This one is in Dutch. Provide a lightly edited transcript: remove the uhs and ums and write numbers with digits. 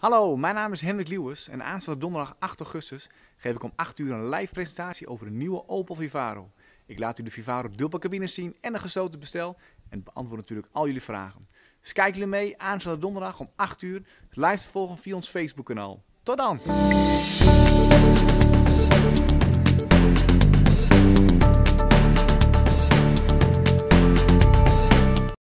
Hallo, mijn naam is Hendrik Lieuwers en aanstaande donderdag 8 augustus geef ik om 8 uur een live presentatie over de nieuwe Opel Vivaro. Ik laat u de Vivaro dubbelcabine zien en een gesloten bestel en beantwoord natuurlijk al jullie vragen. Dus kijken jullie mee aanstaande donderdag om 8 uur live te volgen via ons Facebook kanaal. Tot dan!